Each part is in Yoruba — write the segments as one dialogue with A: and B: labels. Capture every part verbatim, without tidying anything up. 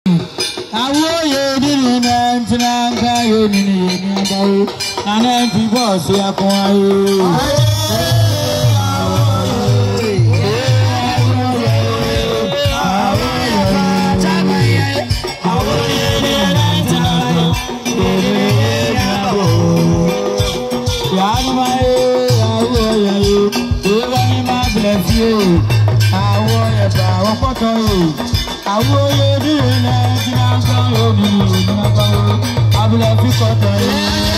A: Awo ye diri na ntina nka ye nini ye ni abawo. Nana nti boss ya ko aye. Awo ye diri na ntina nka ye nini ye ni abawo. Abula fi kota ye.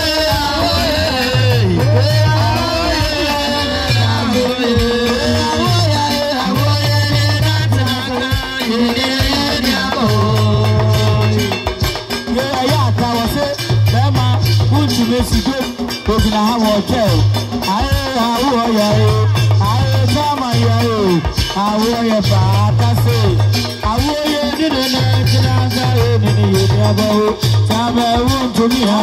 A: Ogina ha hotel aye awo ya e aye chama ya e awo ya ba kase awo ye dide na tinanga e ni ni ye abawo chama wu tumi ha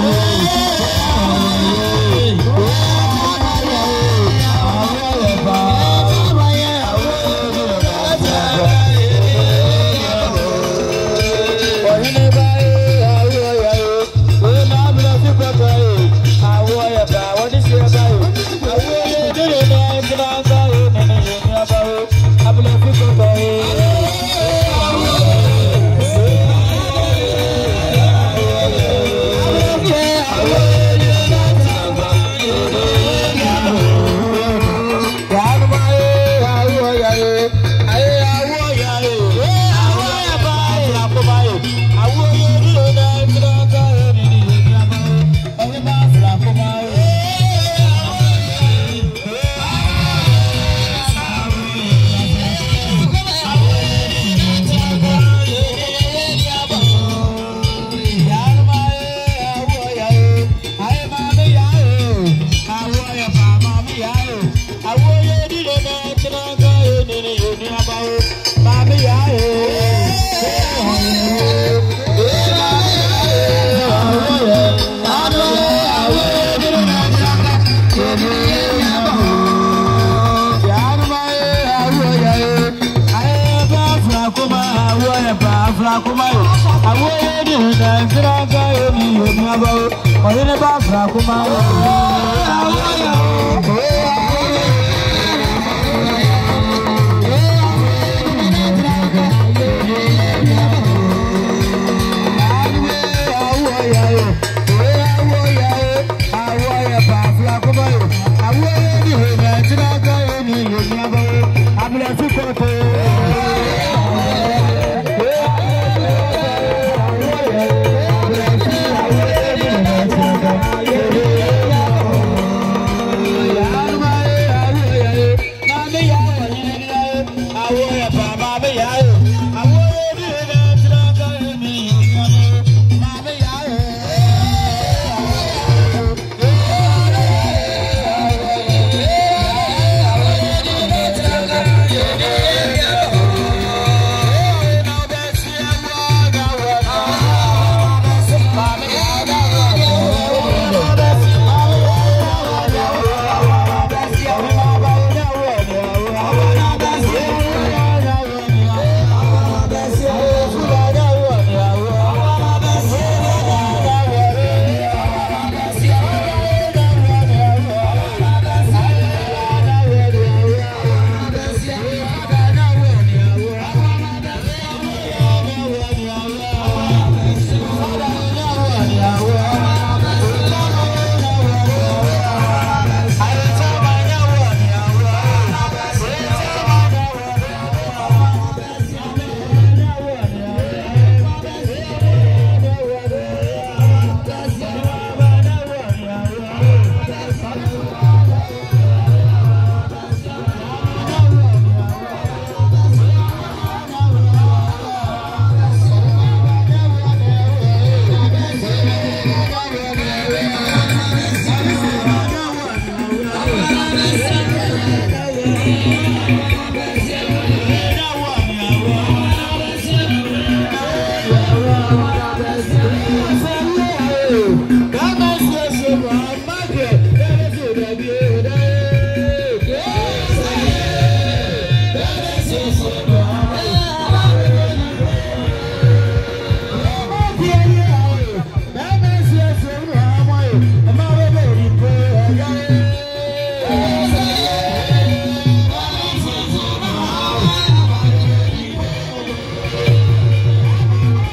A: Yeah.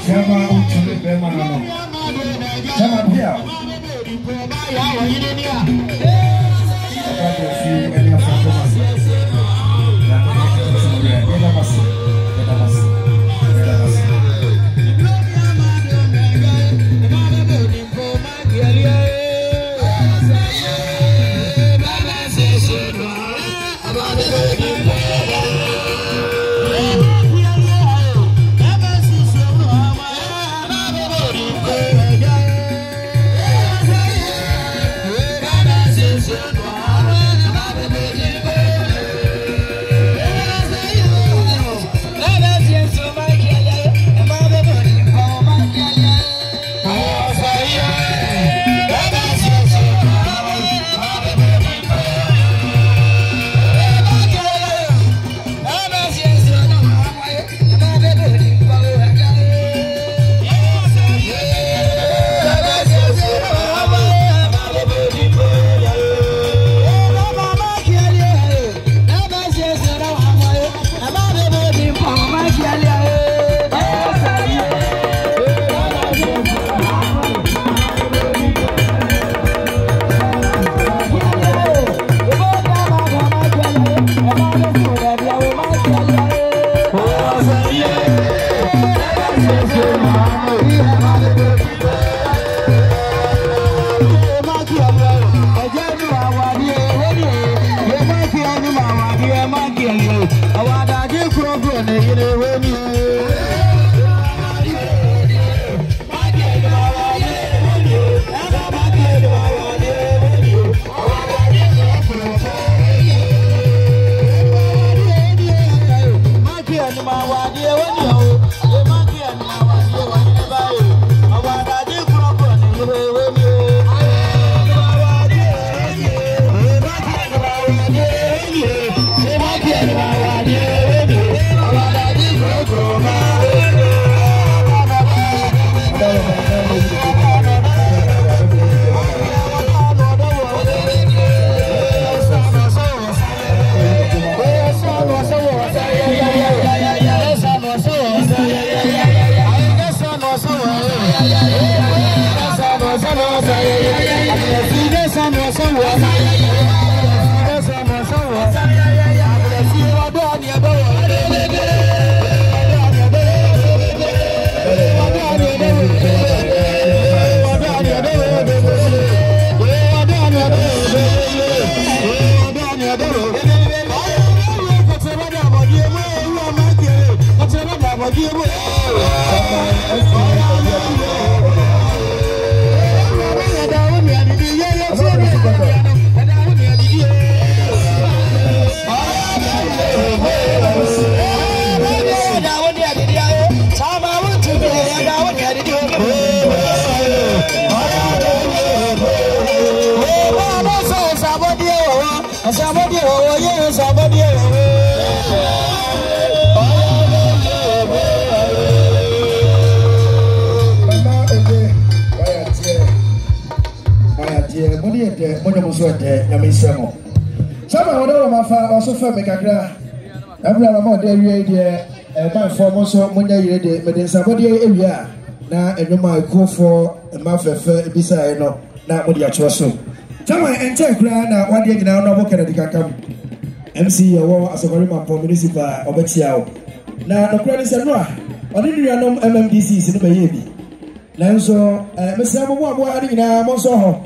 B: Chama utule bema no. Chama pia. Abado fi eni afako mas. Na ena mas. Ena mas. Ena mas. So munya yire de meden sabode ewia na enwuma ekofo ma fefe bisa e no na modi acho so tama ente kura na wade gina no bo kena dikakam M C yawo asogori mampo municipal obetiawo na no kura ni se no a odi nuanom M M D C se no beye bi nanso eh mesia mo mo ari gina mo so ho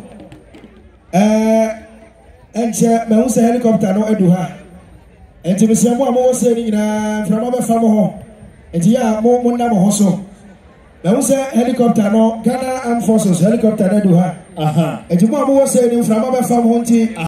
B: eh enche me hu se helicopter no edu ha enti mesia mo mo se ni gina frama be famo ho enti ya mo mo na mo ho so me hu se helicopter no Ghana Armed Forces helicopter na edu ha aha enti mo mo se ni frama be famo ho nti